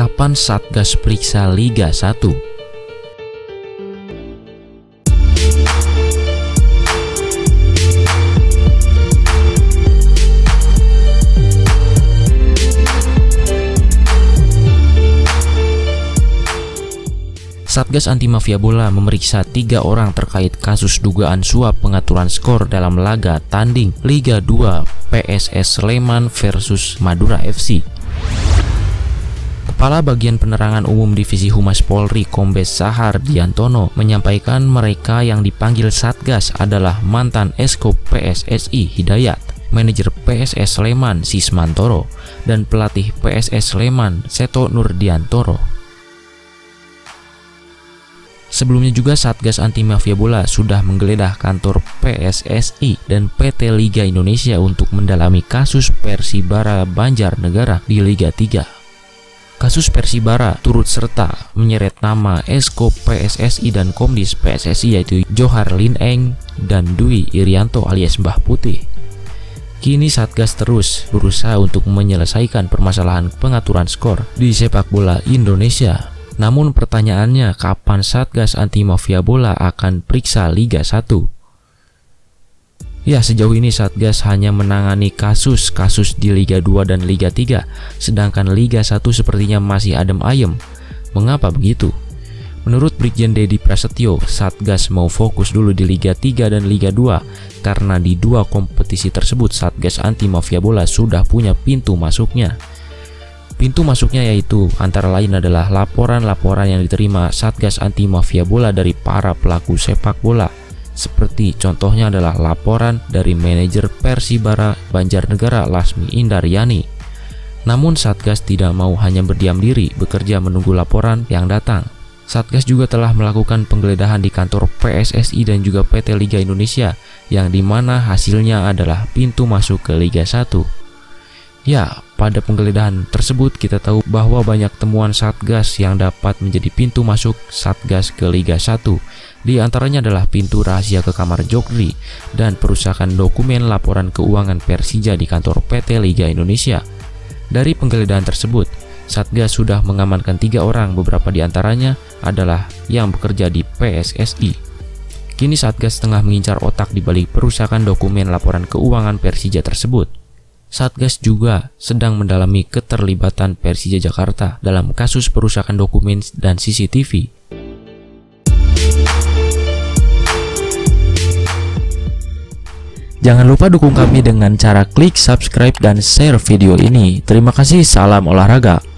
Kapan Satgas periksa Liga 1? Satgas Anti Mafia Bola memeriksa 3 orang terkait kasus dugaan suap pengaturan skor dalam laga tanding Liga 2 PSS Sleman versus Madura FC. Kepala Bagian Penerangan Umum Divisi Humas Polri Kombes Sahar Diantono menyampaikan mereka yang dipanggil Satgas adalah mantan Esko PSSI Hidayat, manajer PSS Sleman Sismantoro, dan pelatih PSS Sleman Seto Nurdiantoro. Sebelumnya juga Satgas Anti Mafia Bola sudah menggeledah kantor PSSI dan PT Liga Indonesia untuk mendalami kasus Persibara Banjarnegara di Liga 3. Kasus Persibara turut serta menyeret nama Esko PSSI dan Komdis PSSI yaitu Johar Lin Eng dan Dwi Irianto alias Mbah Putih. Kini Satgas terus berusaha untuk menyelesaikan permasalahan pengaturan skor di sepak bola Indonesia. Namun pertanyaannya, kapan Satgas Anti Mafia Bola akan periksa Liga 1? Ya, sejauh ini Satgas hanya menangani kasus-kasus di Liga 2 dan Liga 3, sedangkan Liga 1 sepertinya masih adem ayem. Mengapa begitu? Menurut Brigjen Dedi Prasetyo, Satgas mau fokus dulu di Liga 3 dan Liga 2 karena di 2 kompetisi tersebut Satgas Anti Mafia Bola sudah punya pintu masuknya. Pintu masuknya yaitu antara lain adalah laporan-laporan yang diterima Satgas Anti Mafia Bola dari para pelaku sepak bola. Seperti contohnya adalah laporan dari manajer Persibara Banjarnegara Lasmi Indaryani. Namun Satgas tidak mau hanya berdiam diri bekerja menunggu laporan yang datang. Satgas juga telah melakukan penggeledahan di kantor PSSI dan juga PT Liga Indonesia yang dimana hasilnya adalah pintu masuk ke Liga 1. Ya, pada penggeledahan tersebut kita tahu bahwa banyak temuan Satgas yang dapat menjadi pintu masuk Satgas ke Liga 1. Di antaranya adalah pintu rahasia ke kamar Jokdri dan perusakan dokumen laporan keuangan Persija di kantor PT Liga Indonesia. Dari penggeledahan tersebut, Satgas sudah mengamankan 3 orang, beberapa di antaranya adalah yang bekerja di PSSI. Kini Satgas tengah mengincar otak di balik perusakan dokumen laporan keuangan Persija tersebut. Satgas juga sedang mendalami keterlibatan Persija Jakarta dalam kasus perusakan dokumen dan CCTV. Jangan lupa dukung kami dengan cara klik subscribe dan share video ini. Terima kasih, salam olahraga.